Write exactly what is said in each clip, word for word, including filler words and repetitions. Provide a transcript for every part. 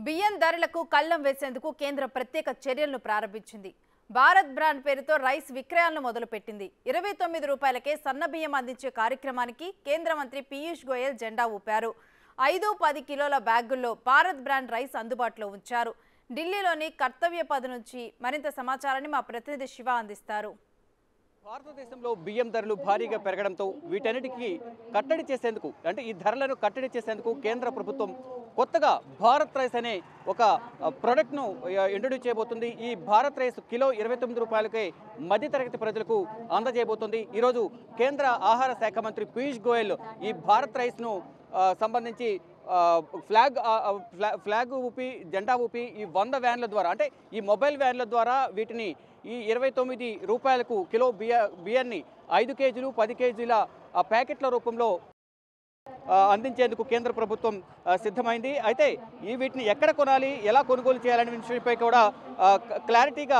బియ్యం ధరలకు కళ్లం వేసేందుకు కేంద్రం ప్రత్యేక చర్యలను ప్రారంభించింది. భారత్ బ్రాండ్ పేరుతో రైస్ విక్రయాలను మొదలుపెట్టింది. ఇరవై తొమ్మిది రూపాయలకే సన్న బియ్యం అందించే కార్యక్రమానికి కేంద్ర మంత్రి పీయూష్ గోయల్ జెండా ఊపారు. ఐదు పది కిలోల బ్యాగుల్లో భారత్ బ్రాండ్ రైస్ అందుబాటులో ఉంచారు. ఢిల్లీలోని కర్తవ్య పథ్ నుంచి మరింత సమాచారాన్ని మా ప్రతినిధి శివ అందిస్తారు. భారతదేశంలో బియ్యం ధరలు భారీగా పెరగడంతో వీటన్నిటికీ కట్టడి చేసేందుకు అంటే ఈ ధరలను కట్టడి చేసేందుకు కేంద్ర ప్రభుత్వం కొత్తగా భారత్ రైస్ అనే ఒక ప్రోడక్ట్ను ఇంట్రొడ్యూస్ చేయబోతుంది. ఈ భారత్ రైస్ కిలో ఇరవై తొమ్మిది రూపాయలకే మధ్యతరగతి ప్రజలకు అందజేయబోతుంది. ఈరోజు కేంద్ర ఆహార శాఖ మంత్రి పీయూష్ గోయల్ ఈ భారత్ రైస్ను సంబంధించి ఫ్లాగ్ ఫ్లాగ్ ఊపి జెండా ఊపి ఈ వంద వ్యాన్ల ద్వారా అంటే ఈ మొబైల్ వ్యాన్ల ద్వారా వీటిని ఈ ఇరవై తొమ్మిది రూపాయలకు కిలో బియ్య బియ్యాన్ని ఐదు కేజీలు పది కేజీల ప్యాకెట్ల రూపంలో అందించేందుకు కేంద్ర ప్రభుత్వం సిద్ధమైంది. అయితే ఈ వీటిని ఎక్కడ కొనాలి, ఎలా కొనుగోలు చేయాలనే విషయంపై కూడా క్లారిటీగా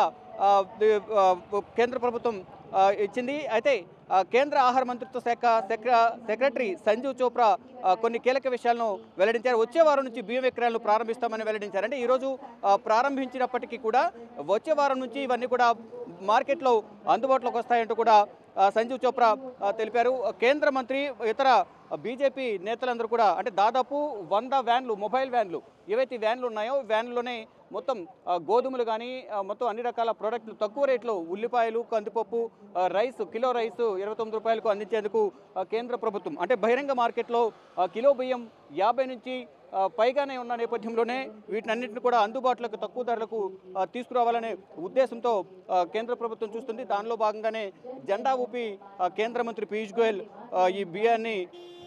కేంద్ర ప్రభుత్వం ఇచ్చింది. అయితే కేంద్ర ఆహార మంత్రిత్వ శాఖ సెక్రటరీ సంజీవ్ చోప్రా కొన్ని కీలక విషయాలను వెల్లడించారు. వచ్చే వారం నుంచి బియ్యం విక్రయాలను ప్రారంభిస్తామని వెల్లడించారు. అంటే ఈరోజు ప్రారంభించినప్పటికీ కూడా వచ్చే వారం నుంచి ఇవన్నీ కూడా మార్కెట్లో అందుబాటులోకి వస్తాయంటూ కూడా సంజీవ్ చోప్రా తెలిపారు. కేంద్ర మంత్రి ఇతర బీజేపీ నేతలందరూ కూడా అంటే దాదాపు వంద వ్యాన్లు మొబైల్ వ్యాన్లు ఏవైతే వ్యాన్లు ఉన్నాయో వ్యాన్లోనే మొత్తం గోధుమలు కానీ మొత్తం అన్ని రకాల ప్రోడక్ట్లు తక్కువ రేట్లో ఉల్లిపాయలు కందిపప్పు రైస్ కిలో రైస్ ఇరవై తొమ్మిది రూపాయలకు అందించేందుకు కేంద్ర ప్రభుత్వం అంటే బహిరంగ మార్కెట్లో కిలో బియ్యం యాభై నుంచి పైగానే ఉన్న నేపథ్యంలోనే వీటినన్నింటిని కూడా అందుబాటులోకి తక్కువ ధరలకు తీసుకురావాలనే ఉద్దేశంతో కేంద్ర ప్రభుత్వం చూస్తుంది. దానిలో భాగంగానే జెండా ఊపి కేంద్ర మంత్రి పీయూష్ గోయల్ ఈ బియ్యాన్ని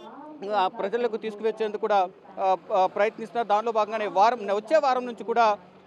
ప్రజలకు తీసుకువచ్చేందుకు కూడా ప్రయత్నిస్తున్నారు. దానిలో భాగంగానే వారం వచ్చే వారం నుంచి కూడా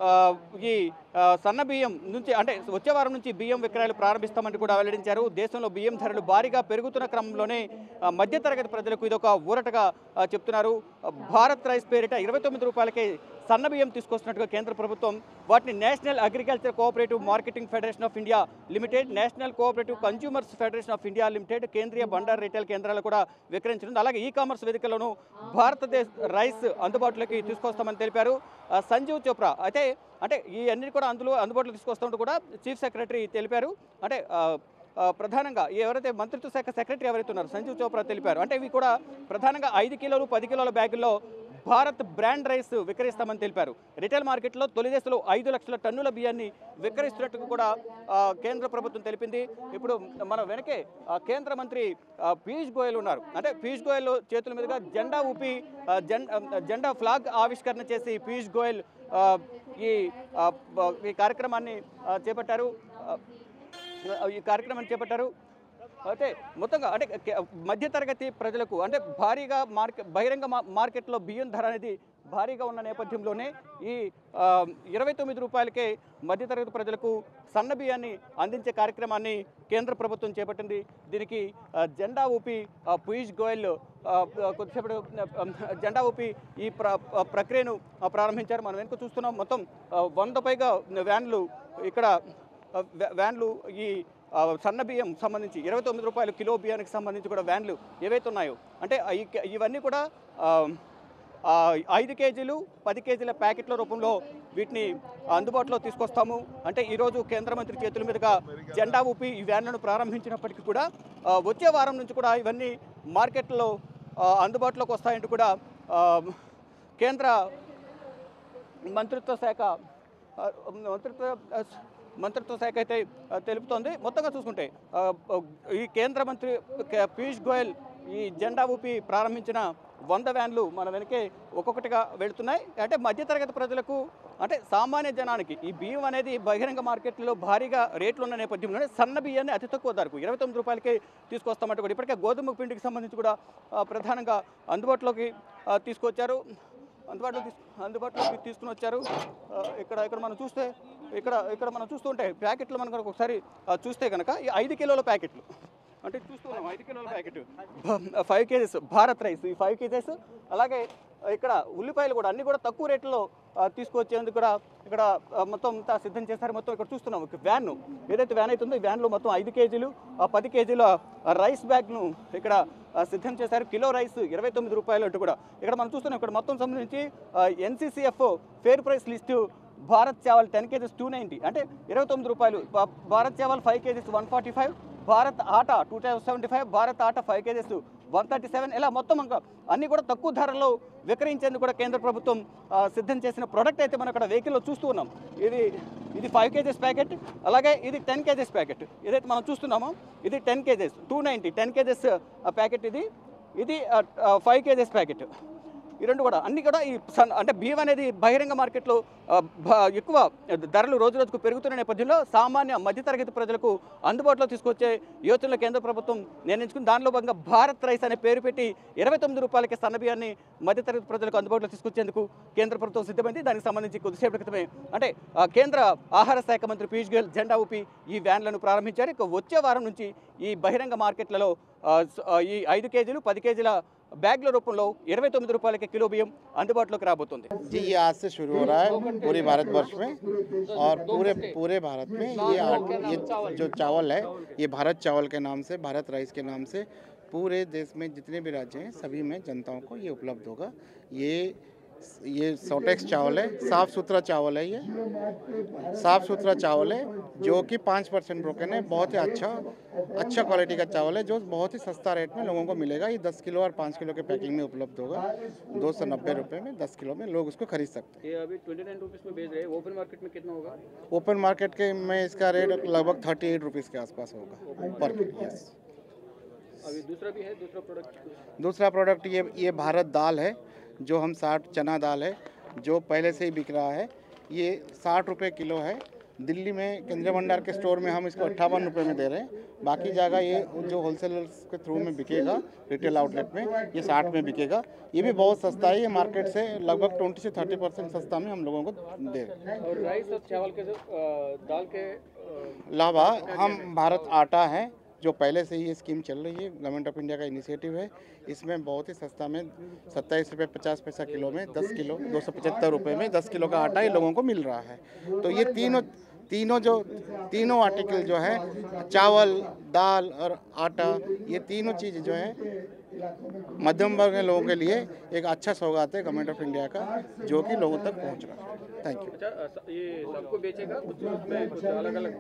ఈ సన్న బియ్యం నుంచి అంటే వచ్చే వారం నుంచి బియ్యం విక్రయాలు ప్రారంభిస్తామని కూడా వెల్లడించారు. దేశంలో బియ్యం ధరలు భారీగా పెరుగుతున్న క్రమంలోనే మధ్యతరగతి ప్రజలకు ఇదొక ఊరటగా చెప్తున్నారు. భారత్ రైస్ పేరిట ఇరవై తొమ్మిది రూపాయలకే సన్న బియ్యం తీసుకొస్తున్నట్టుగా కేంద్ర ప్రభుత్వం వాటిని national agriculture cooperative marketing federation of India limited, national cooperative consumers federation of India limited, Kendriya Bhandar retail కేంద్రాలు కూడా విక్రయించనుంది. అలాగే ఈ కామర్స్ వేదికలను భారతదేశ రైస్ అందుబాటులోకి తీసుకొస్తామని తెలిపారు సంజీవ్ చోప్రా. అయితే అంటే ఈ అన్నిటి కూడా అందులో అందుబాటులో తీసుకొస్తామంటూ కూడా చీఫ్ సెక్రటరీ తెలిపారు. అంటే ప్రధానంగా ఎవరైతే మంత్రిత్వ శాఖ సెక్రటరీ ఎవరైతే ఉన్నారో సంజీవ్ చోప్రా తెలిపారు. అంటే ఇవి కూడా ప్రధానంగా ఐదు కిలోలు పది కిలోల బ్యాగుల్లో భారత్ బ్రాండ్ రైస్ విక్రయిస్తామని తెలిపారు. రిటైల్ మార్కెట్లో తొలి దశలో ఐదు లక్షల టన్నుల బియ్యాన్ని విక్రయిస్తున్నట్టు కూడా కేంద్ర ప్రభుత్వం తెలిపింది. ఇప్పుడు మన వెనకే కేంద్ర మంత్రి పీయూష్ గోయల్ ఉన్నారు. అంటే పీయూష్ గోయల్ చేతుల మీదుగా జెండా ఊపి జెండా ఫ్లాగ్ ఆవిష్కరణ చేసి పీయూష్ గోయల్ ఈ ఈ కార్యక్రమాన్ని చేపట్టారు ఈ కార్యక్రమాన్ని చేపట్టారు అయితే మొత్తంగా అంటే మధ్యతరగతి ప్రజలకు అంటే భారీగా మార్కెట్ బహిరంగ మార్కెట్లో బియ్యం ధర అనేది భారీగా ఉన్న నేపథ్యంలోనే ఈ ఇరవై తొమ్మిది రూపాయలకే మధ్యతరగతి ప్రజలకు సన్న బియ్యాన్ని అందించే కార్యక్రమాన్ని కేంద్ర ప్రభుత్వం చేపట్టింది. దీనికి జెండా ఊపి పీయూష్ గోయల్ కొద్దిసేపటి జెండా ఊపి ఈ ప్ర ప్రక్రియను ప్రారంభించారు. మనం వెనుక చూస్తున్నాం మొత్తం వంద పైగా వ్యాన్లు ఇక్కడ వ్యాన్లు ఈ సన్న బియ్యం సంబంధించి ఇరవై తొమ్మిది రూపాయలు కిలో బియ్యానికి సంబంధించి కూడా వ్యాన్లు ఏవైతే ఉన్నాయో అంటే ఇవన్నీ కూడా ఐదు కేజీలు పది కేజీల ప్యాకెట్ల రూపంలో వీటిని అందుబాటులో తీసుకొస్తాము. అంటే ఈరోజు కేంద్ర మంత్రి చేతుల మీదుగా జెండా ఊపి ఈ వ్యాన్లను ప్రారంభించినప్పటికీ కూడా వచ్చే వారం నుంచి కూడా ఇవన్నీ మార్కెట్లో అందుబాటులోకి వస్తాయంటూ కూడా కేంద్ర మంత్రిత్వ శాఖ మంత్రిత్వ మంత్రిత్వ శాఖ అయితే తెలుపుతోంది. మొత్తంగా చూసుకుంటే ఈ కేంద్ర మంత్రి పీయూష్ గోయల్ ఈ జెండా ఊపి ప్రారంభించిన వంద వ్యాన్లు మన వెనకే ఒక్కొక్కటిగా వెళుతున్నాయి. అంటే మధ్యతరగతి ప్రజలకు అంటే సామాన్య జనానికి ఈ బియ్యం అనేది బహిరంగ మార్కెట్లో భారీగా రేట్లు ఉన్న నేపథ్యంలోనే సన్న బియ్యాన్ని అతి తక్కువ ధరకు ఇరవై తొమ్మిది రూపాయలకే తీసుకొస్తామంటే కూడా ఇప్పటికే గోధుమ పిండికి సంబంధించి కూడా ప్రధానంగా అందుబాటులోకి తీసుకొచ్చారు అందుబాటులో అందుబాటులోకి తీసుకుని వచ్చారు. ఇక్కడ ఇక్కడ మనం చూస్తే ఇక్కడ ఇక్కడ మనం చూస్తుంటే ప్యాకెట్లు మనం కనుక ఒకసారి చూస్తే కనుక ఈ ఐదు కిలోల ప్యాకెట్లు అంటే చూస్తున్నాం ఐదు కిలోల packet five kgs Bharat rice ఈ ఫైవ్ కేజెస్ అలాగే ఇక్కడ ఉల్లిపాయలు కూడా అన్ని కూడా తక్కువ రేట్లో ఆ, తీసుకొచ్చేందుకు కూడా ఇక్కడ ఆ, మొత్తం అంతా సిద్ధం చేస్తారు. మొత్తం ఇక్కడ చూస్తున్నాం ఒక వ్యాన్, ఏదైతే వ్యాన్ అవుతుందో ఈ వ్యాన్లో మొత్తం ఐదు కేజీలు ఆ, పది కేజీల రైస్ బ్యాగ్ను ఇక్కడ ఆ, సిద్ధం చేశారు. కిలో రైస్ ఇరవై తొమ్మిది రూపాయలు అంటూ కూడా ఇక్కడ మనం చూస్తున్నాం. ఇక్కడ మొత్తం సంబంధించి NCCF fair price list Bharat Chawal ten kgs two ninety అంటే ఇరవై తొమ్మిది రూపాయలు, భా- Bharat Chawal five kgs one forty five, Bharat Atta two seventy five, Bharat Atta five kgs one thirty seven, ఇలా మొత్తం ఇంకా అన్ని కూడా తక్కువ ధరలో విక్రయించేందుకు కూడా కేంద్ర ప్రభుత్వం ఆ, సిద్ధం చేసిన ప్రోడక్ట్ అయితే మనం అక్కడ వెహికల్లో చూస్తూ ఉన్నాం. ఇది ఇది ఫైవ్ కేజీస్ ప్యాకెట్, అలాగే ఇది టెన్ కేజీస్ ప్యాకెట్. ఏదైతే మనం చూస్తున్నామో ఇది ten kgs two ninety ten kgs packet, ఇది ఇది ఫైవ్ కేజీస్ ప్యాకెట్. ఈ రెండు కూడా అన్ని కూడా ఈ సన్ అంటే బియ్యం అనేది బహిరంగ మార్కెట్లో ఆ, భ- ఎక్కువ ధరలు రోజు రోజుకు పెరుగుతున్న నేపథ్యంలో సామాన్య మధ్యతరగతి ప్రజలకు అందుబాటులో తీసుకొచ్చే యోచనలో కేంద్ర ప్రభుత్వం నిర్ణయించుకుని దానిలో భాగంగా భారత్ రైస్ అనే పేరు పెట్టి ఇరవై తొమ్మిది రూపాయలకి సన్న బియ్యాన్ని మధ్యతరగతి ప్రజలకు అందుబాటులో తీసుకొచ్చేందుకు కేంద్ర ప్రభుత్వం సిద్ధమైంది. దానికి సంబంధించి కొద్దిసేపటి క్రితమే అంటే ఆ, కేంద్ర ఆహార శాఖ మంత్రి పీయూష్ గోయల్ జెండా ఊపి ఈ వ్యాన్లను ప్రారంభించారు. ఇక వచ్చే వారం నుంచి ఈ బహిరంగ మార్కెట్లలో ఆ, స- ఆ, ఈ ఐదు కేజీలు పది కేజీల బ్యాగ్ల రూపంలో ఇరవై తొమ్మిది రూపాయలకి కిలో బియ్యం అందుబాటులోకి రాబోతుంది. जी ये आज से शुरू हो रहा है पूरे भारतवर्ष में और पूरे पूरे भारत में ये आट, ये जो चावल है ये भारत चावल के नाम से, भारत राइस के नाम से पूरे देश में जितने भी राज्य हैं सभी में जनताओं को ये उपलब्ध होगा। ये ये सोटेक्स चावल है, साफ़ सुथरा चावल है, ये साफ़ सुथरा चावल है जो कि पाँच परसेंट ब्रोकन है। बहुत ही अच्छा अच्छा क्वालिटी का चावल है जो बहुत ही सस्ता रेट में लोगों को मिलेगा। ये दस किलो और पाँच किलो के पैकिंग में उपलब्ध होगा। दो सौ नब्बे रुपये में दस किलो में लोग उसको खरीद सकते हैं। ये अभी ट्वेंटी नाइन रुपीज़ में बेच रहे हैं, ओपन मार्केट में कितना होगा? ओपन मार्केट के में इसका रेट लगभग थर्टी एट रुपीज़ के आसपास होगा पर यस। अभी दूसरा भी है, दूसरा प्रोडक्ट दूसरा प्रोडक्ट ये ये भारत दाल है जो हम साठ चना दाल है जो पहले से ही बिक रहा है। ये साठ रुपये किलो है। दिल्ली में केंद्रीय भंडार के स्टोर में हम इसको अट्ठावन रुपये में दे रहे हैं। बाकी जगह ये जो होलसेलर्स के थ्रू में बिकेगा रिटेल आउटलेट में ये साठ में बिकेगा। ये भी बहुत सस्ता है, ये मार्केट से लगभग ट्वेंटी से थर्टी परसेंट सस्ता में हम लोगों को दे रहे हैं। और राइस और चावल के जो अ, दाल के अलावा हम भारत आटा है जो पहले से ही ये स्कीम चल रही है, गवर्नमेंट ऑफ इंडिया का इनिशिएटिव है। इसमें बहुत ही सस्ता में सत्ताईस रुपये पचास पैसा किलो में दस किलो दो सौ पचहत्तर रुपये में दस किलो का आटा ये लोगों को मिल रहा है। तो ये तीनों तीनों जो तीनों आर्टिकल जो है चावल दाल और आटा ये तीनों चीज़ जो है मध्यम वर्ग के लोगों के लिए एक अच्छा सौगात है गवर्नमेंट ऑफ इंडिया का जो कि लोगों तक पहुंच रहा है। Thank you. अच्छा ये सबको बेचेगा कुछ उसमें कुछ अलग अलग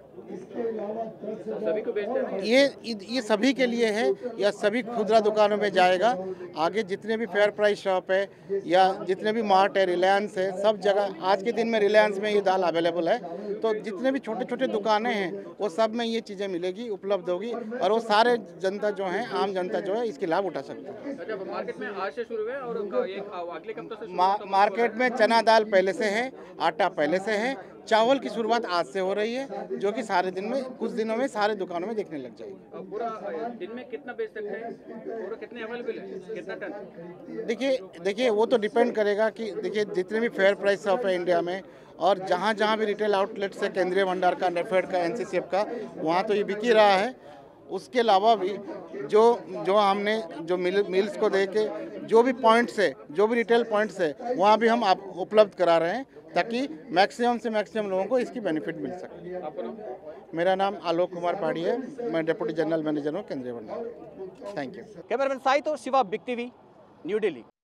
सभी को बेचते हैं? ये ये सभी के लिए है या सभी खुदरा दुकानों में जाएगा। आगे जितने भी फेयर प्राइस शॉप है या जितने भी मार्ट है, रिलायंस है, सब जगह आज के दिन में रिलायंस में ये दाल अवेलेबल है। तो जितने भी छोटे छोटे दुकानें हैं वो सब में ये चीज़ें मिलेगी, उपलब्ध होगी और वो सारे जनता जो है आम जनता जो है इसकी लाभ उठा सकते हैं। अच्छा मार्केट में आज से शुरू हुए और एक अगले हफ्ते से मा, मार्केट में चना दाल पहले से है, आटा पहले से है, चावल की शुरुआत आज से हो रही है जो कि सारे दिन में कुछ दिनों में सारे दुकानों में देखने लग जाएगी। पूरा दिन में कितना बेच सकते हैं, पूरा कितने अवेलेबल है, कितना टन? देखिए देखिए वो तो डिपेंड करेगा कि देखिए जितने भी फेयर प्राइस शॉप है इंडिया में और जहाँ जहाँ भी रिटेल आउटलेट्स है केंद्रीय भंडार का, नेफेड का, एनसीसीएफ का, वहाँ तो ये बिक ही रहा है। उसके अलावा भी जो जो हमने जो मिल मिल्स को दे के जो भी पॉइंट्स है, जो भी रिटेल पॉइंट्स है वहाँ भी हम आप उपलब्ध करा रहे हैं ताकि मैक्सिमम से मैक्सिमम लोगों को इसकी बेनिफिट मिल सके। मेरा नाम आलोक कुमार पाड़ी है, मैं डिप्टी जनरल मैनेजर हूँ केंद्रीय भंडार। Thank you. कैमरामैन साई तो Shiva big TV new Delhi.